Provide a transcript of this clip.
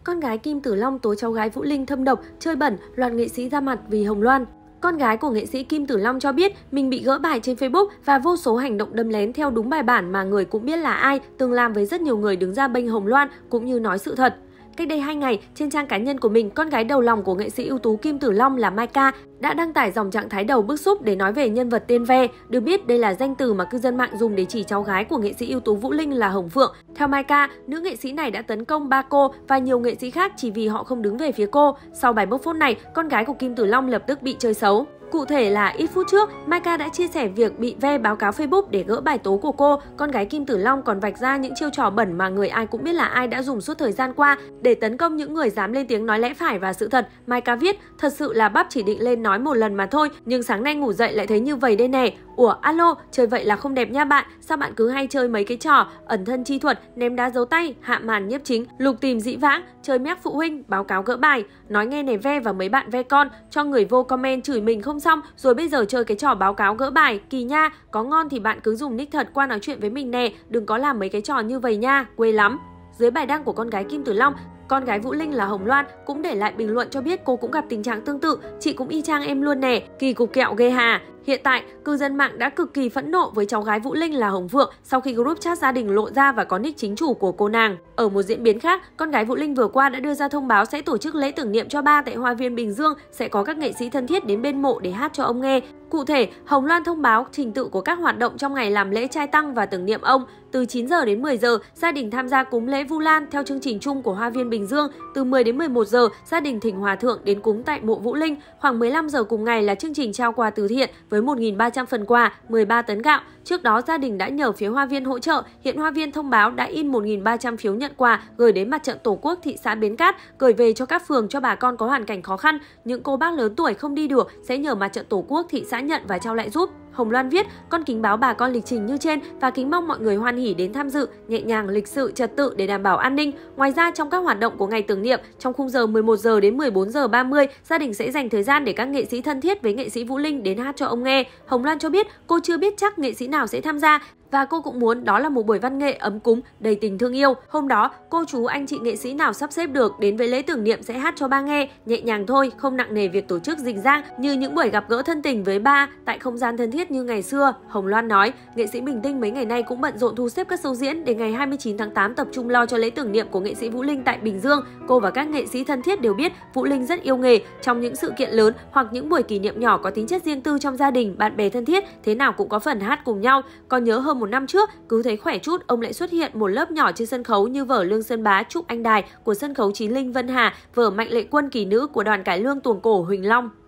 Con gái Kim Tử Long tố cháu gái Vũ Linh thâm độc, chơi bẩn, loạt nghệ sĩ ra mặt vì Hồng Loan. Con gái của nghệ sĩ Kim Tử Long cho biết mình bị gỡ bài trên Facebook và vô số hành động đâm lén theo đúng bài bản mà người cũng biết là ai, từng làm với rất nhiều người đứng ra bênh Hồng Loan cũng như nói sự thật. Cách đây 2 ngày, trên trang cá nhân của mình, con gái đầu lòng của nghệ sĩ ưu tú Kim Tử Long là Mai Ca đã đăng tải dòng trạng thái đầu bức xúc để nói về nhân vật tên Ve. Được biết, đây là danh từ mà cư dân mạng dùng để chỉ cháu gái của nghệ sĩ ưu tú Vũ Linh là Hồng Phượng. Theo Mai Ca, nữ nghệ sĩ này đã tấn công ba cô và nhiều nghệ sĩ khác chỉ vì họ không đứng về phía cô. Sau bài bóc phốt này, con gái của Kim Tử Long lập tức bị chơi xấu. Cụ thể là ít phút trước, Mai Ca đã chia sẻ việc bị Ve báo cáo Facebook để gỡ bài tố của cô. Con gái Kim Tử Long còn vạch ra những chiêu trò bẩn mà người ai cũng biết là ai đã dùng suốt thời gian qua để tấn công những người dám lên tiếng nói lẽ phải và sự thật. Mai Ca viết, thật sự là bắp chỉ định lên nói một lần mà thôi, nhưng sáng nay ngủ dậy lại thấy như vậy đây nè. Ủa, alo, chơi vậy là không đẹp nha bạn, sao bạn cứ hay chơi mấy cái trò ẩn thân chi thuật, ném đá giấu tay, hạ màn nhiếp chính, lục tìm dĩ vãng, chơi méc phụ huynh, báo cáo gỡ bài. Nói nghe này Ve và mấy bạn Ve con, cho người vô comment chửi mình không xong, rồi bây giờ chơi cái trò báo cáo gỡ bài, kỳ nha, có ngon thì bạn cứ dùng nick thật qua nói chuyện với mình nè, đừng có làm mấy cái trò như vậy nha, quê lắm. Dưới bài đăng của con gái Kim Tử Long, con gái Vũ Linh là Hồng Loan cũng để lại bình luận cho biết cô cũng gặp tình trạng tương tự, chị cũng y chang em luôn nè, kỳ cục kẹo ghê hà. Hiện tại, cư dân mạng đã cực kỳ phẫn nộ với cháu gái Vũ Linh là Hồng Phượng sau khi group chat gia đình lộ ra và có nick chính chủ của cô nàng. Ở một diễn biến khác, con gái Vũ Linh vừa qua đã đưa ra thông báo sẽ tổ chức lễ tưởng niệm cho ba tại Hoa viên Bình Dương, sẽ có các nghệ sĩ thân thiết đến bên mộ để hát cho ông nghe. Cụ thể, Hồng Loan thông báo trình tự của các hoạt động trong ngày làm lễ trai tăng và tưởng niệm ông. Từ 9 giờ đến 10 giờ, gia đình tham gia cúng lễ Vu Lan theo chương trình chung của Hoa viên Bình Dương. Từ 10 đến 11 giờ, gia đình thỉnh hòa thượng đến cúng tại mộ Vũ Linh. Khoảng 15 giờ cùng ngày là chương trình trao quà từ thiện với 1.300 phần quà, 13 tấn gạo. Trước đó, gia đình đã nhờ phía Hoa viên hỗ trợ. Hiện Hoa viên thông báo đã in 1.300 phiếu nhận quà gửi đến Mặt trận Tổ quốc thị xã Bến Cát, gửi về cho các phường cho bà con có hoàn cảnh khó khăn. Những cô bác lớn tuổi không đi được sẽ nhờ Mặt trận Tổ quốc thị xã nhận và trao lại giúp. Hồng Loan viết, con kính báo bà con lịch trình như trên và kính mong mọi người hoan hỉ đến tham dự, nhẹ nhàng, lịch sự, trật tự để đảm bảo an ninh. Ngoài ra, trong các hoạt động của ngày tưởng niệm, trong khung giờ 11 giờ đến 14 giờ 30, gia đình sẽ dành thời gian để các nghệ sĩ thân thiết với nghệ sĩ Vũ Linh đến hát cho ông nghe. Hồng Loan cho biết, cô chưa biết chắc nghệ sĩ nào sẽ tham gia và cô cũng muốn đó là một buổi văn nghệ ấm cúng, đầy tình thương yêu. Hôm đó, cô chú anh chị nghệ sĩ nào sắp xếp được đến với lễ tưởng niệm sẽ hát cho ba nghe, nhẹ nhàng thôi, không nặng nề việc tổ chức rình rang như những buổi gặp gỡ thân tình với ba tại không gian thân thiết như ngày xưa. Hồng Loan nói, nghệ sĩ Bình Tinh mấy ngày nay cũng bận rộn thu xếp các show diễn để ngày 29 tháng 8 tập trung lo cho lễ tưởng niệm của nghệ sĩ Vũ Linh tại Bình Dương. Cô và các nghệ sĩ thân thiết đều biết Vũ Linh rất yêu nghề, trong những sự kiện lớn hoặc những buổi kỷ niệm nhỏ có tính chất riêng tư trong gia đình, bạn bè thân thiết, thế nào cũng có phần hát cùng nhau. Còn nhớ hơn một năm trước, cứ thấy khỏe chút, ông lại xuất hiện một lớp nhỏ trên sân khấu như vở Lương Sơn Bá Trúc Anh Đài của sân khấu Chí Linh Vân Hà, vở Mạnh Lệ Quân Kỳ Nữ của đoàn cải lương tuồng cổ Huỳnh Long.